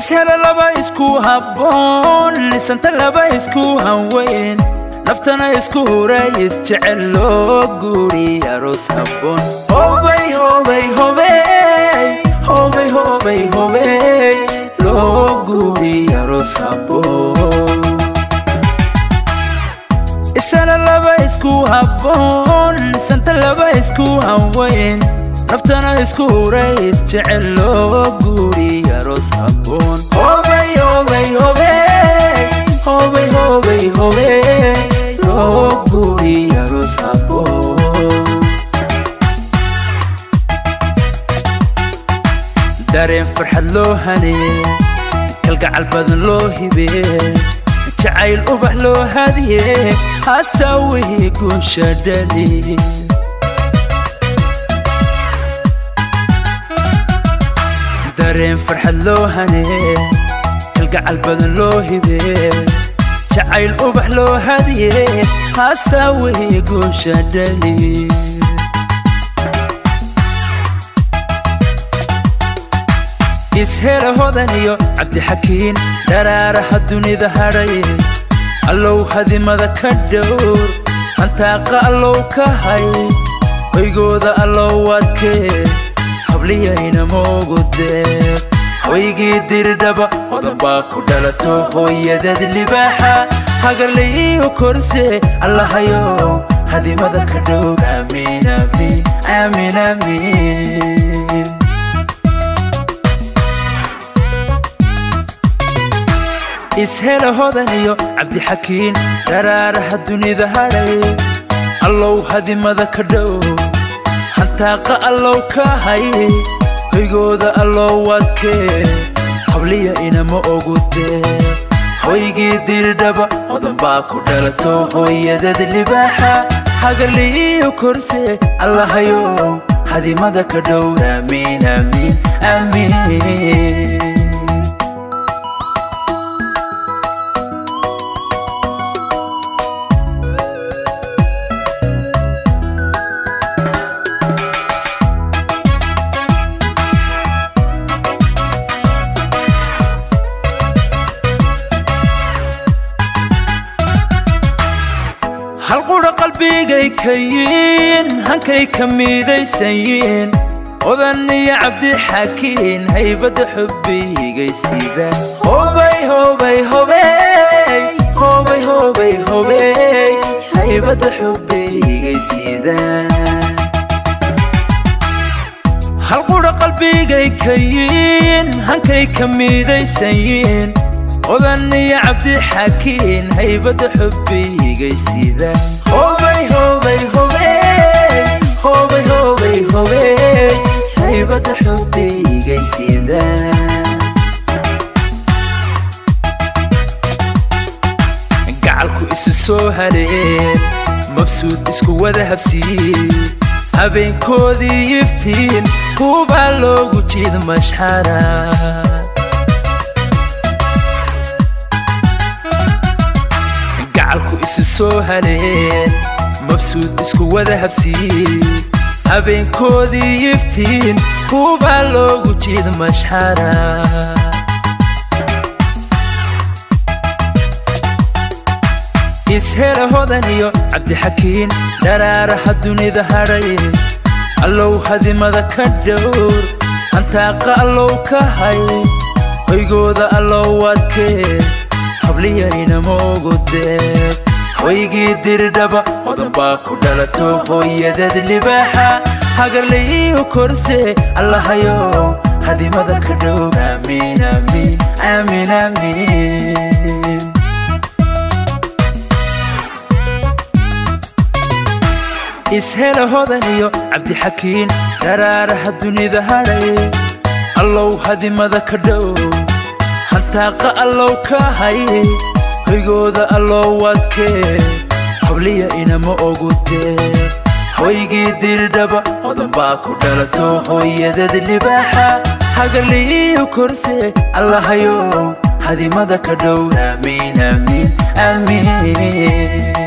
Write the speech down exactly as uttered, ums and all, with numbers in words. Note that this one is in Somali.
ishela laba isku habboon lisanta laba isku hanweyn naftana isku huray isjecel loo guuriyo aroos habboon hobay hobay hobay hobay hobay hobay loo guuriyo aroos habboon ishela laba isku habboon lisanta laba isku hanweyn naftana isku huray isjecel loo guuriyo aroos habboon hobay hobay hobay hobay hobay hobay loo guuriyo aroos habboon dareen farxad loo hanee kalgacal badan loo hibee jacayl ubax loo hadiyee hasawihii guusha dhali dareen farxad loo hanee kalgacal badan loo hibee jacayl ubax loo hadiyee hasawihii guusha dhali ishela hodan iyo cabdixakiin dharaaraha dunida hadhay allow hadimada ka dhowr hantaaqa allow ka hay hoygooda allow adkee habliyayna moogu deeq hoygii dirdhaba hodan baa ku dhalato hooyadad libaaxa hagarlayiyo korse allahayow hadimada ka dhowr amiin amiin amiin amiin ishela hodan iyo cabdixakiin dharaaraha dunida hadhay allow hadimada ka dhowr hantaaqa allow ka hay hoygooda allow adkee habliya inama ogu deeq hoygii dirdhaba hodan baa ku dhalato hooyadad libaaxa hagarlayiyo korse allahayow hadimada ka dhowr amiin amiin amiin hal qura qalbigay kayin hankay ka midaysayin odan iyo cabdixakiin haybada xubbigay sidaan hobay hobay hobay hobay hobay hobay haybada xubbigay sidaan hal qura qalbigay kayin hankay ka midaysayin odan iyo cabdixakiin haybada xubbigay sidaan hobay hobay hobay hobay hobay hobay haybada xubbigay sidaan gacalku isu soo hareen mabsuud isku wada habsiin habeenkoodii iftiin kuubaa loogu jiid mashxara gacalku isu soo hareen mabsuud isku wada habsiin habeenkoodii iftiin kuubaa loogu jiid mashxara ishela hodan iyo cabdixakiin dharaaraha dunida hadhay allow hadimada ka dhowr hantaaqa allow ka hay hoygooda allow adkee habliyayna moogu deeq hoygii dirdhaba hodan baa ku dhalato hooyadad libaaxa hagarlayiyo korse allahayow hadimada ka dhowr amiin amiin amiin amiin ishela hodan iyo cabdixakiin dharaaraha dunida hadhay allow hadimada ka dhowr hantaaqa allow ka hay hoygooda allow adkee habliya inama ogu deeq hoygii dirdhaba hodan baa ku dhalato hooyadad libaaxa hagarlayiyo korse allahayow hadimada ka dhowr amiin amiin amiin